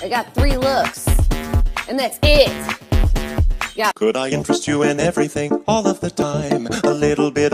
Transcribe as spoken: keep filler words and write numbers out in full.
I got three looks, and that's it. Yeah. Could I interest you in everything all of the time? A little bit